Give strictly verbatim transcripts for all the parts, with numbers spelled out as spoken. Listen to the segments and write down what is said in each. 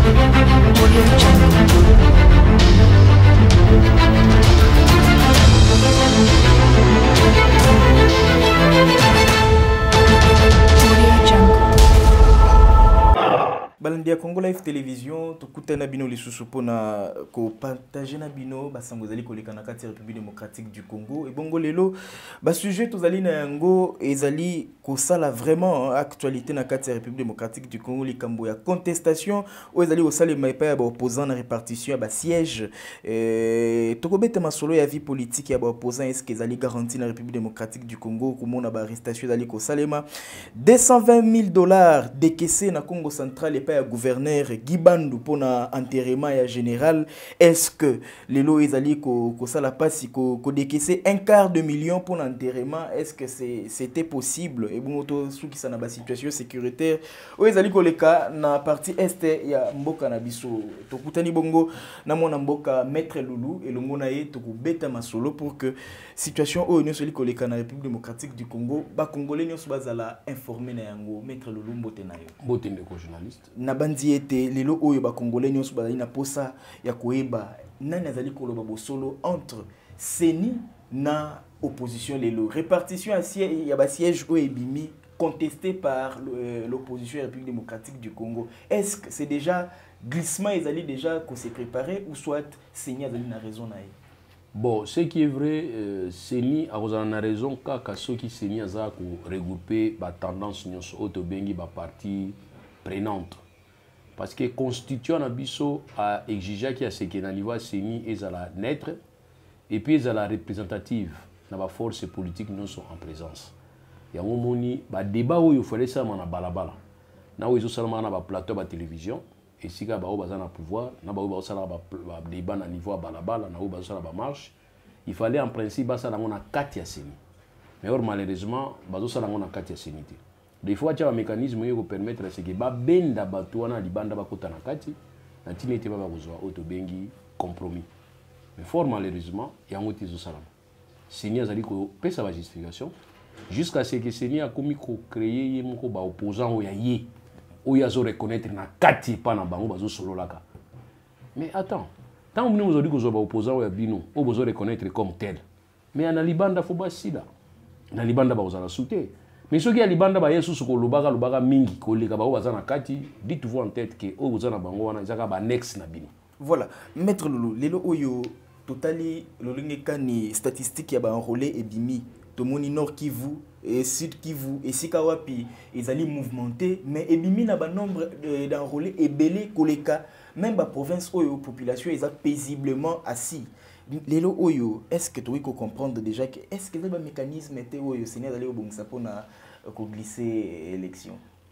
Balandia Congo Live Télévision, to kutana bino li susupo na ko partager na bino basango zali koleka na kati République démocratique du Congo et bongo lelo ba sujet to zali na yango ezali ko sala vraiment actualité na kati République démocratique du Congo li kambo ya contestation o ezali o sala maipa ya ba opposant na répartition ya ba siège euh to ko beta masolo ya vie politique ya ba opposant est-ce que ezali garanti na République démocratique du Congo ko mona ba arrestation zali ko salema deux cent vingt mille dollars décaissés na Congo central et pas gouverneur Gibandu pour na enterrement ya général. Est-ce que les lois ezali ko ko sala pasi ko ko décaisser un quart de million pour l'enterrement? Est-ce que c'est c'était possible? Et bon to sou ki sana ba situation sécuritaire o ezali ko leka na partie est ya mboka na biso to kutani bongo na mona mboka maître Loulou et longo na ye to ko beta masolo pour que situation o nyonso li ko leka na République démocratique du Congo ba congolais nyonso bazala informé na yango. Maître Loulou mbote na yo mbote ndeko journaliste na bandi ete lelo oyo ba congolais nyonso bazali na posa ya koeba nani azali koloba bosolo entre Seni na opposition lelo répartition ya ba siège o ebimi contesté par l'opposition République démocratique du Congo. Est-ce que c'est déjà glissement ezali déjà qu'on s'est préparé ou soit Seni azali na raison na ye? Bon, ce qui est vrai, euh, Seni a raison kaka soki Seni aza ko regrouper ba tendance nyonso otobengi ba parti prenante. Parce que constituant Abisso a exigé qu'il y a ce qui est à niveau Seni et à la naître et puis à la représentative dans la force politique nous sont en présence. Il y a un moment bah débat où il fallait ça na balabala. Na où ils ont seulement na plateau de télévision et si ka ba o bazana pouvoir na ba o ba sala ba débat na niveau balabala na où ba sala ba marche il fallait en principe ba sala na kati ya Seni. Mais or malheureusement ba sala na kati ya Seni. Des fois, il y a un mécanisme qui permettre à ce que les benda batouana libanda bakota na kati na tinete baba kozwa otobengi compromis. Mais fort malheureusement, il y a un autre salam. Seni azali ko pesa ba justification jusqu'à ce que Seni a commis ko créer yemoko ba opposant o ya ye o ya zo reconnaître na kati pa na bango bazo solo laka. Mais attends, tant que nous aujourd'hui ko zo ba opposant o ya bino o bozo reconnaître comme tel. Mais na libanda fo ba sida. Na libanda ba ozala souté. Mais ceux qui ont libanda ba yesu soko lobaka lobaka mingi koleka ba bazana kati dites-vous en tête que o bazana bango wana ezaka ba next na bino. Voilà, maître Loulou, lelo oyo totali lolingeka ni statistique ya ba enrôlé et bimi to moni nord Kivu et sud Kivu et sikawapi ezali mouvementé mais ebimi na ba nombre d'enrôlés et belé koleka même ba province oyo population eza paisiblement assis. Lelo oyo, est-ce que tu peux comprendre déjà que est-ce que le mécanisme était oyo Seni d'aller au bon sapona ko glisser élection?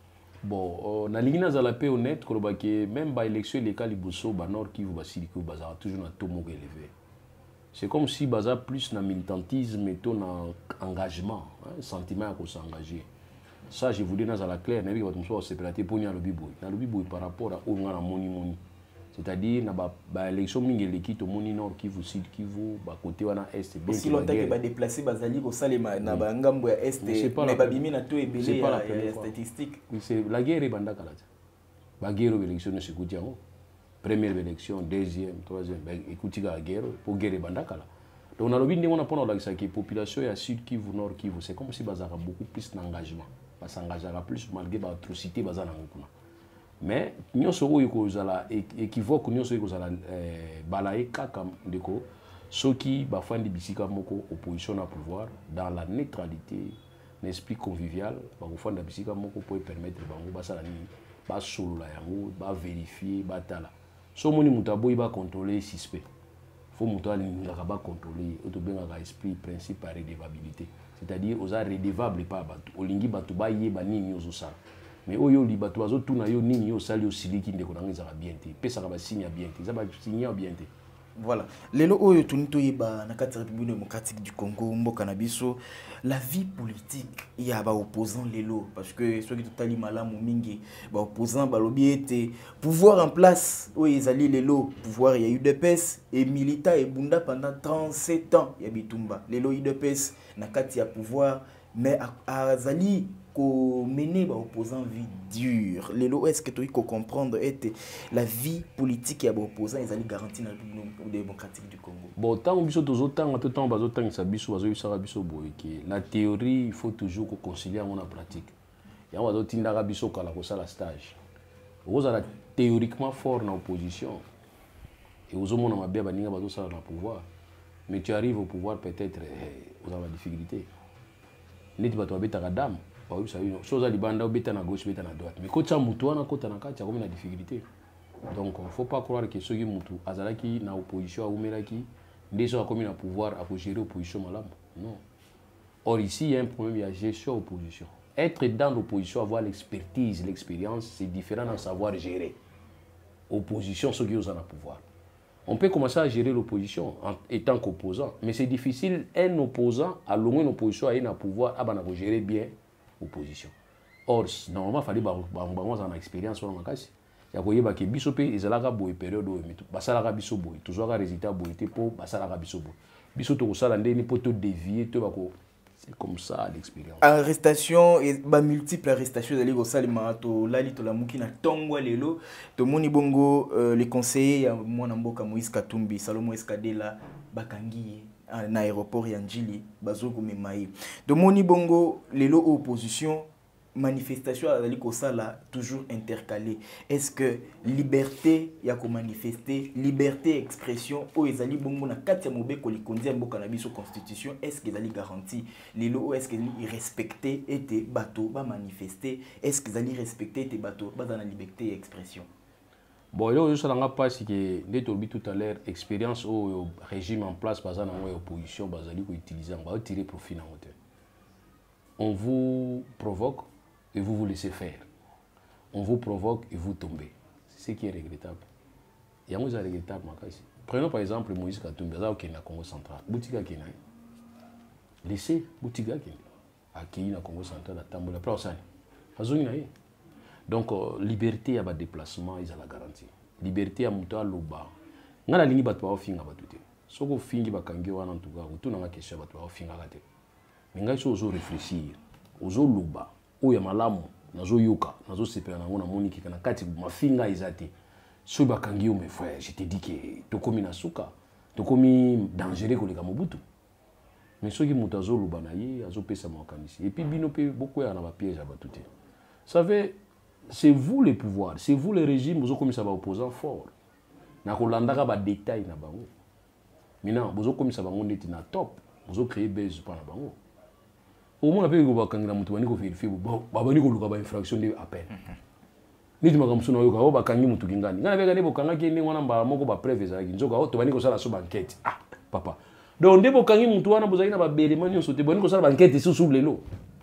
Bon, na lingina za la paix honnête ko ba que même ba élection les liboso ba nord Kivu ba sud Kivu bazara toujours na taux moko élevé. C'est comme si baza plus na militantisme et ton engagement, hein, sentiment à s'engager. Ça je vous dis dans la claire, na bi ba tumso séparate pour nya lobi boy. Na lobi boy par rapport à o ngana moni moni. C'est-à-dire na ba ba élection mingi l'équipe au moni nord Kivu sud Kivu ba côté wana est bien si longtemps que ba déplacer bazali ko salema na ba ngambo ya est mais ba bimi na to ebele ya statistique. Oui, c'est la guerre banda kala. Ba guerre élection se kuti yango. Première élection, deuxième, troisième, ben écoute la guerre pour guerre banda kala. Donc on a lobi ndemo na pona la que population ya sud Kivu nord Kivu c'est comme si bazaka beaucoup plus d'engagement. Ba s'engagera plus malgré ba atrocité bazana ngukuna. Mais nous sommes équivoque, nous sommes balaye kaka ndeko ceux qui bafandi bisika moko opposition à pouvoir dans la neutralité, l'esprit convivial, bafandi bisika moko pour permettre bango basala ni ba solo la yango, ba vérifier, ba tala. So moni mutabo iba contrôler suspect. Faut mutali ngaka ba contrôler, otobenga ka esprit principe par redevabilité. C'est-à-dire aux redevable pas batu, olingi batu ba yeba nini ozo mais oyo li bato bazo tuna yo nini yo sali osiliki ndeko nanga ezaka bien te pesa ka ba signe bien te za ba signe bien te. Voilà, lelo oyo tunito yeba na kati République démocratique du Congo mboka na biso la vie politique ya ba opposant lelo parce que ceux qui totali malamu mingi ba opposant ba lobi ete pouvoir en place oyo ezali lelo pouvoir ya U D P S et milita et bunda pendant trente-sept ans ya bitumba lelo U D P S na kati ya pouvoir mais azali ko mener ba opposant vie dure lelo est-ce que tu peux comprendre être la vie politique ya ba opposant ils allaient garantir la République démocratique du Congo. Bon tant biso tozo tant tout temps bazo tant sa biso bazo yusara biso boyeke la théorie il faut toujours ko concilier en la pratique ya bazo tindaka biso kala ko sala stage vous la théoriquement fort na opposition et aux hommes on a bien baninga bazo sala na pouvoir mais tu arrives au pouvoir peut-être vous avez la difficulté neti bato babetaka dame oui, ça y chose à libanda beta na gauche beta na droite mais quand tu as mutuana na kota na kati comme la difficulté donc il faut pas croire que ceux qui mutu azalaki na opposition aumelaki déjà comme na pouvoir à gérer opposition malam non or ici il y a un problème il y a gestion opposition être dans l'opposition avoir l'expertise l'expérience c'est différent d'en savoir gérer opposition ceux qui ont le pouvoir on peut commencer à gérer l'opposition en étant qu'opposant mais c'est difficile un opposant à loin une opposition à un pouvoir à bana gérer bien opposition. Or, normalement, il fallait avoir une expérience sur la casse. Il y a des gens qui ont été en période où ils ont été toujours un résultat pour les gens. Ils ont dévier. C'est comme ça l'expérience. Arrestation et multiples arrestations de l'Égo Salima, to Lali, to la Moukina, Tongwa Lelo, to Moni Bongo, les conseillers, Mwanamboka Moïse Katumbi, Salomo Escadela, Bakangi. En aéroport Yanjili, Bazoko Memaï. De Moni Bongo, les lots opposition, manifestation à la toujours intercalée. Est-ce que liberté, y a qu'à manifester, liberté, expression, ou ezali bongo na katia mobe kolikondi ambo cannabis constitution, est-ce qu'ils allaient garantir les lots, est-ce qu'ils respecter et tes bateaux, ba manifester, est-ce qu'ils allaient respecter tes bateaux, ba dans la liberté et expression? Bon, là, je ne sais pas si que tout à l'heure, expérience au régime en place, basé dans l'opposition, basé sur l'utilisation, on va tirer profit dans hauteur. On vous provoque et vous vous laissez faire. On vous provoque et vous tombez. C'est ce qui est regrettable. Il y a un regrettable. Prenons par exemple Moïse Katumbi, au Congo central. Boutika Kenya. Laissez Boutika Kenya. À Kenya, Congo central, à Tamboula. Après, on s'en donc euh, liberté à bas déplacement ils ont la garantie liberté à muta loba ngala lingi batwa ofinga batute soko fingi bakangi wana en tout cas tout na question batwa ofinga kate mais ngai so zo réfléchir ozo loba o ya malamu nazo yoka nazo sepela nango na moniki kana kati mafinga izate so bakangi o mes frères je te dis que to komi na suka to komi dangereux ko leka mobutu mais soki muta zo loba na ye azo pesa makanisi et puis bino pe beaucoup ya na ba piège à batute savez c'est vous le pouvoir, c'est vous le régime, vous avez commis ça opposant fort. Na kolandaka ba détail na bango. Maintenant, vous avez commis ça bango ndeti na top, vous avez créé base pa na bango. Au moins après ko ba kangina mutu bani ko vérifier bo ba bani ko luka ba infraction de appel. Niti makamsuno yo ka ba kangi mutu kingani. Ngana beka ne bo kanga ki ni wana mba moko ba preuve za ki nzoka o to bani ko sala so enquête. Ah, papa. Donc ndebo kangi mutu wana bozaki na ba belema nyonso te bani ko sala enquête sous sous lelo.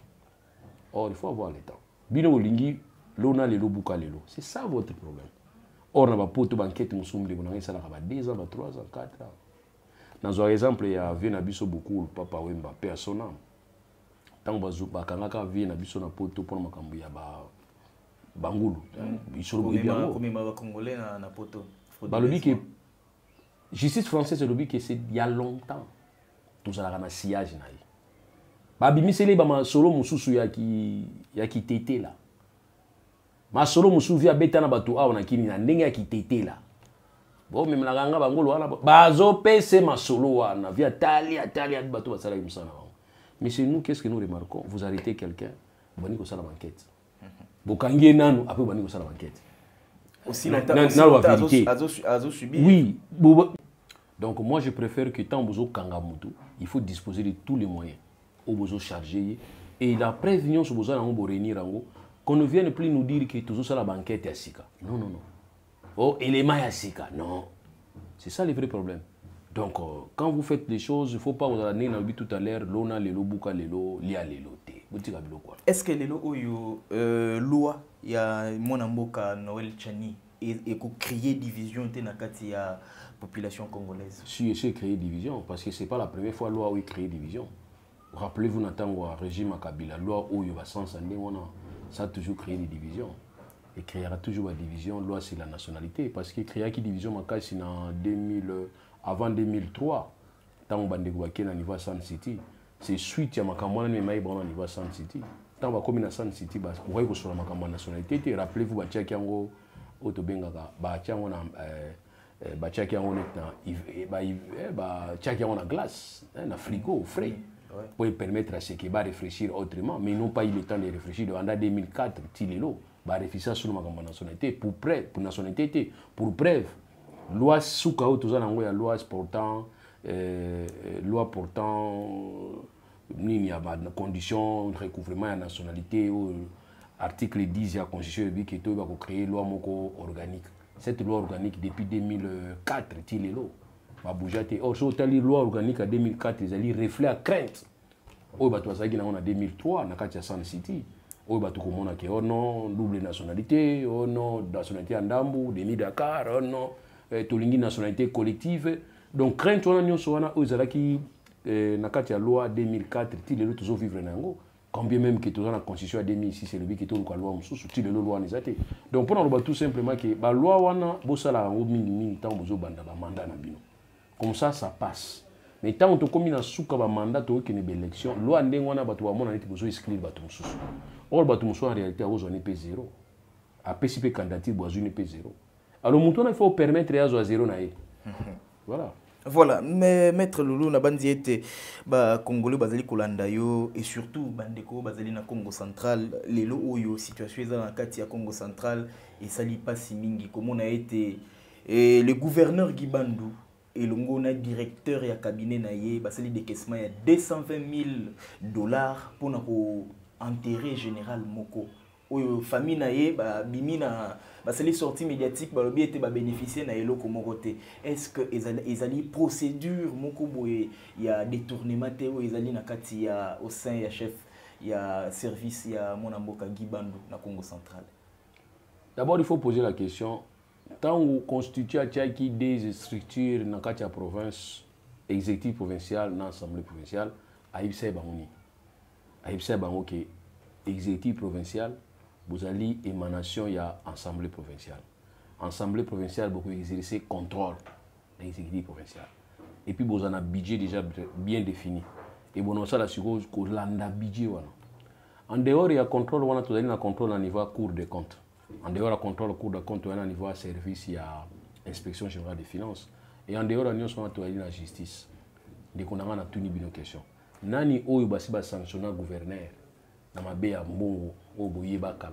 Or il faut avoir le temps. Bino lingi l'on a les lobuka lelo. C'est ça votre problème. Or, on a pas de banquette, nous sommes deux ans, trois ans, quatre ans. Dans un exemple, il y a vu Nabiso beaucoup, le papa Wemba, paix à son âme. Tant que vous avez vu Nabiso na poto pour makambu ya ba Bangoulou. Ils sont le bien. Comme les Congolais na poto. Bah le que justice française le que c'est il y a longtemps. Tout ça la sillage na. Ba bimisele ba ma solo mususu ya ki ya ki tété là. Ma solo musuvi abeta na batu awa na kini na ndenge ya kitete la. Bon même la ganga bangolo wana bazo pese ma solo wana via tali tali at batu basala imsana. Mais chez nous qu'est-ce que nous remarquons? Vous arrêtez quelqu'un, bani ko sala enquête. Bokangie nanu après bani ko sala enquête. Aussi longtemps azo azo subi. Oui. Donc moi je préfère que tant bozo kanga mutu, il faut disposer de tous les moyens au bozo charger et la prévision sur bozo na ngo réunir ngo. Qu'on ne vienne plus nous dire que toujours ça la banquette est à Sika. Non, non, non. Oh, élément est à Sika. Non. C'est ça le vrai problème. Donc, euh, quand vous faites des choses, il ne faut pas vous aller dans le but tout à l'heure, l'ona, l'élo, bouka, l'élo, lia, l'élo, té. Est-ce que l'élo, euh, loi, il y a mon amboka Noël Chani, et qu'on crée division dans la population congolaise? Si, c'est créer division, parce que ce n'est pas la première fois que la loi a créé division. Rappelez-vous, Nathan, le régime à Kabila, la loi où il va sans année, ça a toujours créé des divisions. Et créera toujours des divisions, loi c'est la nationalité. Parce que créer qui division, c'est en deux mille, avant deux mille trois, tant qu'on a niveau Sun City. C'est suite à ma campagne, mais maïs bon niveau Sun City. tant ba comme na Sun City ba ko ko sur la nationalité, rappelez-vous ba tchaki yango otobengaka ba tchaki yango na euh ba tchaki yango na ba ba tchaki yango na glace, na frigo frais. Ouais. Pour permettre à ceux qui va réfléchir autrement, mais ils n'ont pas eu le temps de réfléchir. En deux mille quatre, Tilelo va réfléchir sur la nationalité pour preuve, pour nationalité, pour preuve. Loi Soukao, tout ça, la loi portant, euh, loi portant, il y a des conditions de recouvrement de la nationalité, ou article dix de la Constitution qui est créé loi organique. Cette loi organique depuis deux mille quatre, Tilelo. Or, si on a une loi organique en deux mille quatre, ils ont reflet à crainte. On a en deux mille trois, on a Sun City. On a oh non, double nationalité, oh non, nationalité Andambu, Demi Dakar, oh non, Tolingi nationalité collective. Donc, crainte, on a une loi deux mille quatre, ils ont toujours vivre en combien même que tu as la constitution à deux mille six, c'est le but qui est la loi Moussou, tu le loi Nizate. Donc, pour nous, tout simplement que la loi, on a un mandat. Comme ça, ça passe. Mais tant que tu as un mandat, tu as une élection, la loi n'est pas besoin d'inscrire le bateau. Or, le bateau en réalité, on est P zéro. A P C P candidature, on est P zéro. Alors, il faut permettre à zéro. Voilà. Voilà, mais maître Loulou na bandi été ba Congolais bazali kolanda yo et surtout bandeko bazali na Congo central lelo oyo situation eza na kati ya Congo central et sali pasi mingi comme on a été et le gouverneur Guibandou et le ngona directeur ya cabinet na ye basali décaissement ya deux cent vingt mille dollars pour na ko enterrer général Moko oyo famille na ye ba bimina basali sortie médiatique ba lobi était ba bénéficier na eloko moko te. Est-ce que ezali procédure moko boye ya détournement te ou ezali na kati ya au sein ya chef ya service ya Monamboka Guibandou na Congo central? D'abord il faut poser la question tant on constitue à Tchaki des structures dans la province, exécutif provincial, dans l'Assemblée provinciale, à Ibse Bangouni. À Ibse Bangouni, exécutif provincial, vous avez émanation, il y a Assemblée provinciale. Assemblée provinciale, beaucoup exercer contrôle de l'exécutif provincial. Et puis, vous avez un budget déjà bien défini. Et vous avez un budget. En dehors, il y a contrôle, vous avez un contrôle au niveau Cour des comptes. En dehors, du contrôle cours de compte, on a un niveau de service, il y a l'inspection générale des finances. Et en dehors, on a la justice. Donc, on a tout une question. Nani oyo basi ba sanctionner gouverneur na mabe ya mbongo o boyeba kala.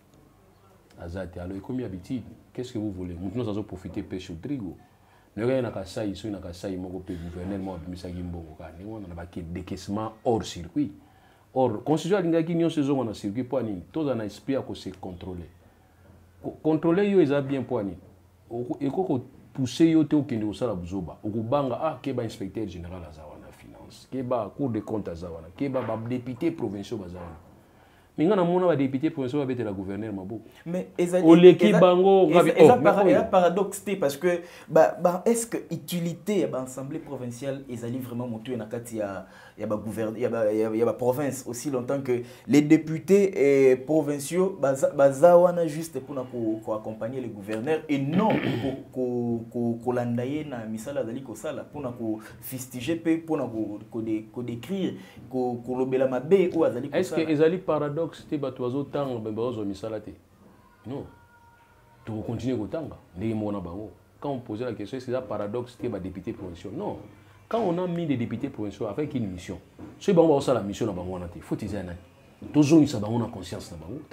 Azati alors comme habitude, qu'est-ce que vous voulez? Maintenant ça va profiter pêche au trigo. Ne rien na kasai so na kasai moko pe gouverneur mo bimisa gimbongo ka. Ni on na ba ki décaissement hors circuit. Or, constitution l'ingaki nyo saison na circuit pour ni tous en esprit à ko se contrôler. Contrôler yo eza bien poani. Et ko pousser yo te okende osala buzoba. Okubanga ah ke ba inspecteur général azawana finance, ke ba cour de compte azawana, ke ba ba député provincial azawana. Minga na mona ba député provincial ba bete la gouverneur maboko. Mais ezali oleki bango gabi oh. Paradoxe parce que ba ba est-ce que utilité ya ba assemblée provinciale ezali vraiment motu na kati ya ya ba gouverneur ya ba ya ba province aussi longtemps que les députés eh, provinciaux baza wana juste pour na ko accompagner les gouverneurs et non ko ko ko landaye na misala zali ko sala pour na ko fustiger pe pour na ko ko décrire ko ko lobela mabe ou azali ko sala. Est-ce que ezali paradoxe c'était batoizo tanga bebazo misala te? Non. Tu continuer kotanga ndenge mona bango. Quand on posait la question est-ce que c'est un paradoxe c'était ba député provinciaux? Non. Quand on a mis des députés provinciaux avec une mission, ceux qui ont la mission, il faut qu'ils aient toujours une conscience.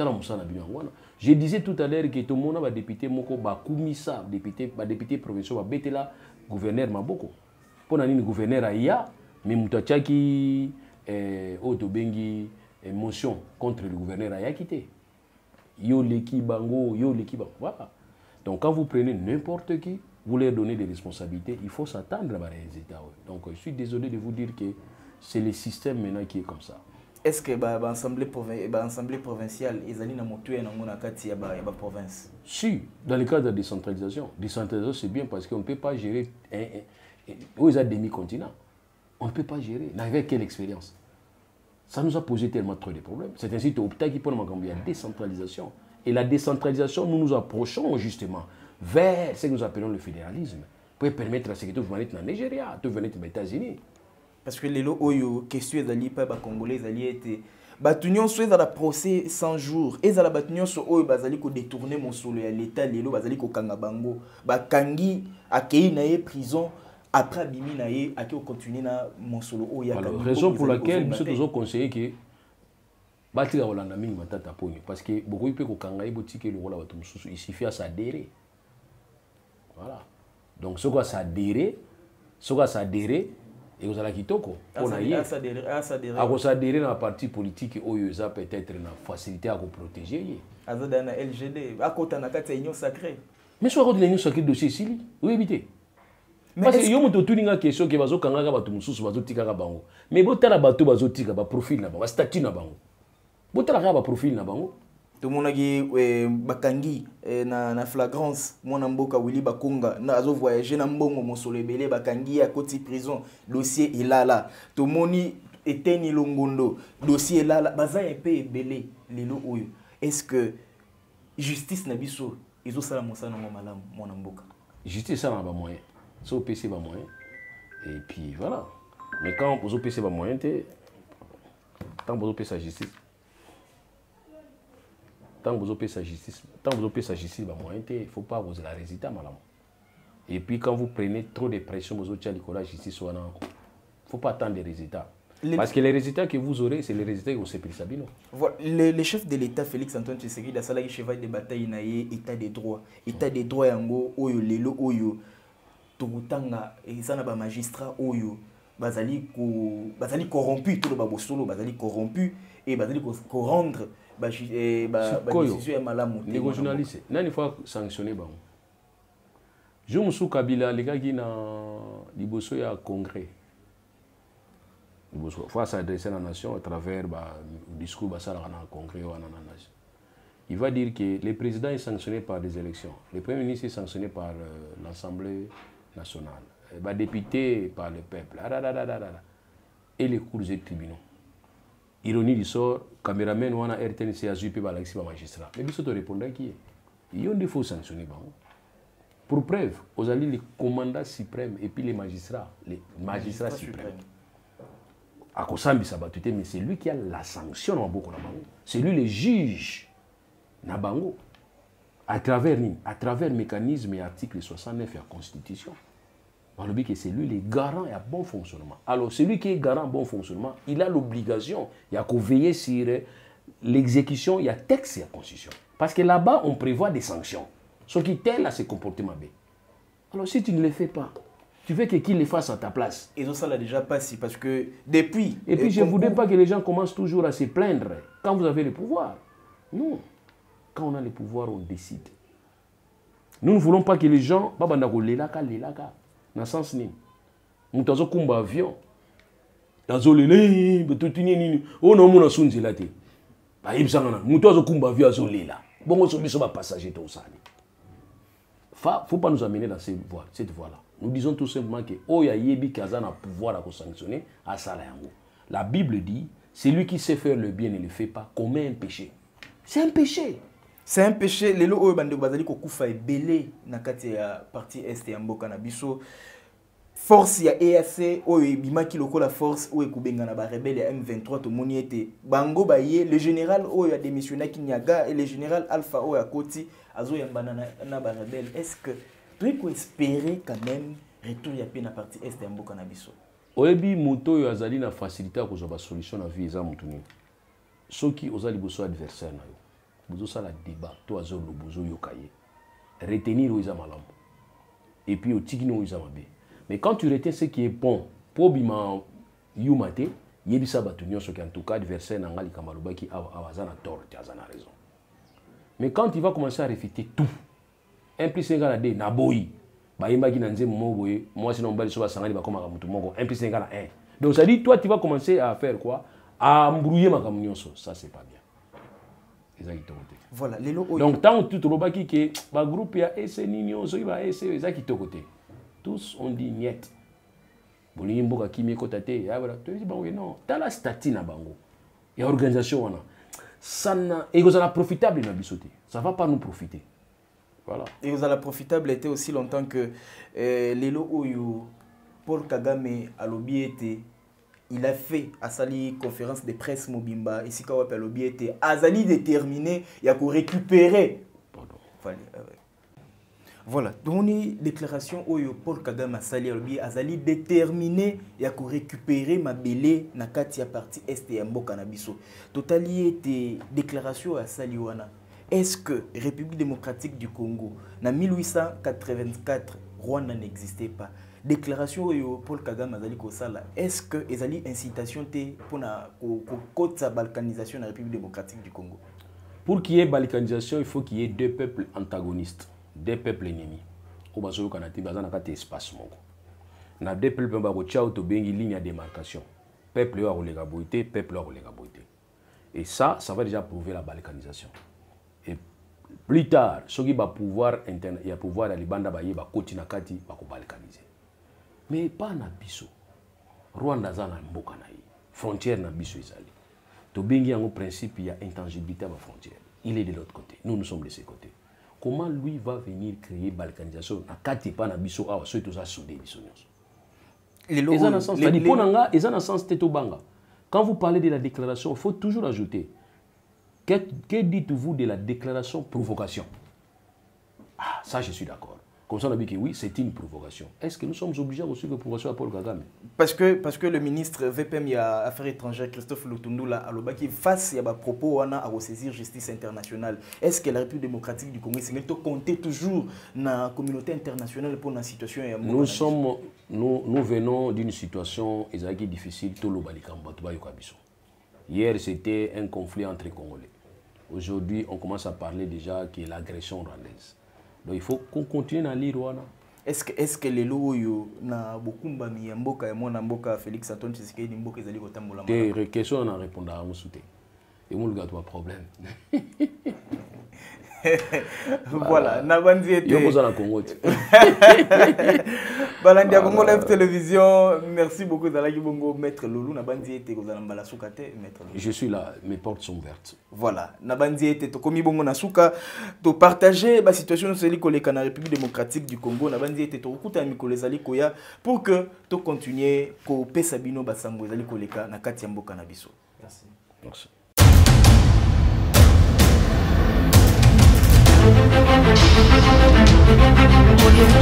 Je disais tout à l'heure que tout le monde a député, Koumissa, député, député provinciaux, a bêté là, gouverneur Maboko. Pour un gouverneur Aya, mais Moutachaki, Otobengi, motion contre le gouverneur Aya quitté. Yo leki bango, yo leki bango. Voilà. Donc quand vous prenez n'importe qui, vous leur donnez des responsabilités, il faut s'attendre à des résultats. Donc je suis désolé de vous dire que c'est le système maintenant qui est comme ça. Est-ce que l'Assemblée provi provinciale est allée dans la province? Si, dans le cadre de la décentralisation. Décentralisation, c'est bien parce qu'on ne peut pas gérer. Où ils ont demi-continent. On ne peut pas gérer. Avec quelle expérience? Ça nous a posé tellement trop de problèmes. C'est ainsi que l'hôpital qui prend la décentralisation. Et la décentralisation, nous nous approchons justement vers ce que nous appelons le fédéralisme, pour permettre à ce que tu venez au Nigeria, tu venez aux États-Unis. Parce que les lots, question des pas Congolais, ils étaient bato nyonso ezala procès cent jours ezala bato nyonso oyo bazali kodétourner mosolo ya l'état lelo bazali kokanga bango bakangi akei na ye prison après abimi na ye ake continuer na mosolo oyo voilà. Raison pour laquelle biso tozo conseiller que batika kolanda mingi matata poni parce que beaucoup peut kokanga ye botike le rola bato mususu il suffit à s'adhérer voilà donc ce quoi s'adhérer ce quoi s'adhérer et vous allez kitoko on a hier à cause s'adhérer dans la partie politique oyo ça peut-être na facilité à vous protéger azada na L G D akota na kati ya union sacrée mais soit contre l'union sacrée dossier sili oui éviter parce que yo moto tuninga question que bazo kanga bato mususu bazo tika ka bango mais botala bato bazo tika ba profil na ba statut na bango botala ka ba profil na bango to monaki bakangi na na flagrance mwana mboka Willy Bakonga na azo voyager na mbongo mosolo ebele bakangi ya koti prison dossier ilala to moni Eteni Longondo dossier ilala baza epé ebele lelo oyo est-ce que justice na biso ezo sala mosana mo malamu mwana mboka justice ça na ba moyen so P C ba moyen et puis voilà mais quand vous P C ba moyen tant vous P C justice tant vous opérez sa justice, tant vous opérez sa justice, il ne faut pas vous la résultat, madame. Et puis quand vous prenez trop de pression, vous avez la justice, il ne faut pas attendre des résultats. Les... Parce que les résultats que vous aurez, c'est les résultats que vous avez pris. Voilà. Le, le chef de l'État, Félix Antoine Tshisekedi, a salé cheval de bataille na état des droits. État des droits yango oyo lelo oyo tokutanga eza na ba magistrat oyo bazali ko bazali corrompu tout le babosolo bazali corrompu et bazali ko rendre ba ba décision ya malamu les journalistes nani faut sanctionner ba je musu Kabila les gars qui na liboso ya congrès liboso faut s'adresser à la nation à travers ba discours ba ça na congrès ou na nation il va dire que le président est sanctionné par des élections le premier ministre est sanctionné par euh, l'Assemblée nationale ba député par le peuple et les cours et tribunaux. Ironie du sort, caméraman wana R T N C a zuipé par l'axi magistrat. Mais biso to répondre qui est il y a des faux sanctionner bon. Pour preuve, aux alliés les commandants suprêmes et puis les magistrats, les magistrats suprêmes. À Kosambi Sabatute, mais c'est lui qui a la sanction en beaucoup là-bas. C'est lui le juge Nabango. À travers à travers mécanisme et article soixante-neuf de la Constitution. On dit que c'est lui le garant et à bon fonctionnement. Alors, celui qui est garant bon fonctionnement, il a l'obligation, il y a qu'à veiller sur l'exécution, il y a texte et la Constitution. Parce que là-bas, on prévoit des sanctions. Ce qui tel à ce comportement B. Alors, si tu ne le fais pas, tu veux que qui le fasse à ta place. Et ça l'a déjà passé parce que depuis... Et puis, je ne voudrais pas que les gens commencent toujours à se plaindre quand vous avez le pouvoir. Non. Quand on a le pouvoir, on décide. Nous ne voulons pas que les gens... Dans le sens ni, nous avons un avion. Dans le on a un avion. Nous avons un avion. Bon, on a un passager. Il ne faut pas nous amener dans cette voie, cette voie-là. Nous disons tout simplement que oh, y a yebi kazana pouvoir à sanctionner à ça. La Bible dit, celui qui sait faire le bien ne le fait pas, commet un péché. C'est un péché. C'est un péché. Les lois bande bazali ko kufa ebele na kati ya partie est ya mboka na biso. Force ya E A C oyo bimaki lokola force oyo kubenga na ba rebelle ya M vingt-trois to moni ete bango baye le général oyo a démissionné Kinyaga et le général Alpha oyo a koti azo yambana na, na ba rebelle. Est-ce que tu peux espérer quand même retour ya pe na partie est ya mboka na biso? Oyebi moto yo azali na facilité ko zo ba solution na vie za mutuni. Soki ozali boso adversaire na yo. Bozo sala débat to azo lo bozo yokaye. Retenir oiza malambo. Et puis otikino oiza mabe. Mais quand tu retiens ce qui est bon, pour bima yumate, yebisa batu nyonso ki en tout cas adversaire na ngali kamaloba ki awazana tort, tu as raison. Mais quand tu vas commencer à réfuter tout, un plus un gars de naboyi, ba yemba ki nanze mo boye, moi sinon bali so ba sangali ba koma mutu moko, un plus un gars un. Donc ça dit toi tu vas commencer à faire quoi? À embrouiller ma nyonso, ça c'est pas bien. Voilà, donc tant que tu trouves que le groupe ya ese nino so iba ese ezaki to côté. Tous on dit niet. Boli mboka kimi ko tate, ya voilà, tu dis bango non, dans la statut na bango. Ya organisation wana. Ça na et vous allez profitable na bisoté. Ça va pas nous profiter. Voilà. Et vous allez profitable était aussi longtemps que euh, lelo oyo Paul Kagame a lobby était il a fait à sa conférence de presse Mobimba ici quand on lobby était azali déterminé il y a qu'on récupérer voilà donc une déclaration où Paul Kagame asali lobby azali déterminé il y a qu'on récupérer ma belé na kati ya partie est ya mboka na biso totali était déclaration asali wana. Est-ce que République démocratique du Congo, en mille huit cent quatre-vingt-quatre, Rwanda n'existait pas? Déclaration de Paul Kagame, est-ce que les une incitation pour la balkanisation de la République démocratique du Congo? Pour qu'il y ait balkanisation, il faut qu'il y ait deux peuples antagonistes, deux peuples ennemis. Au bas du Canada, il y a un espace. Il y a deux peuples qui ont une ligne de démarcation. Peuple qui a une boité, peuple qui a une boité. Et ça, ça va déjà prouver la balkanisation. Et plus tard, ceux qui vont pouvoir interne, il y a pouvoir aller banda baye ba koti na kati ba ko balkaniser. Mais pas na biso. Rwanda za na mboka na yi. Frontière na biso ezali. To bengi yango principe il y a intangibilité à la frontière. Il est de l'autre côté. Nous nous sommes de ce côté. Comment lui va venir créer balkanisation na kati pa na biso awa so to za soudé biso nyonso. Les logo na sens les ponanga eza na sens teto banga. Quand vous parlez de la déclaration, il faut toujours ajouter. Que, que dites-vous de la déclaration provocation? Ah, ça je suis d'accord. Comme ça on a dit que oui, c'est une provocation. Est-ce que nous sommes obligés aussi de provocation à Paul Kagame? Parce que, parce que le ministre V P M il y a Affaires étrangères, Christophe Lutundula, à l'Obaki, face à des propos à ressaisir justice internationale, est-ce que la République démocratique du Congo, c'est que compter toujours dans la communauté internationale pour la situation? Nous, sommes, nous, nous venons d'une situation difficile, tout le Hier, c'était un conflit entre Congolais. Aujourd'hui, on commence à parler déjà de l'agression rwandaise. Donc il faut qu'on continue à lire Rwanda. Est-ce que est-ce que les lois na bokumba miyamboka ya mwana mboka Félix Antoine Tshisekedi mboka ezali kotambola mama? Des questions on a répondu à mon soutien. Et mon gars toi problème. Voilà, Nabandi était. Yo boza na Congo. Balandi Congo Live Télévision, merci beaucoup d'Alaki Bongo, Maître Loulou, Nabandi était aux Alambala Soukate, Maître Loulou. Je suis là, mes portes sont ouvertes. Voilà, Nabandi était Tokomi Bongo Nasuka, to partager la situation de celui que la République démocratique du Congo, Nabandi était to Okuta Mikolezali Koya, pour que tu continues, que Pesabino Basango, Zali Koleka, Nakatiambo Kanabiso. Merci. Merci. Audio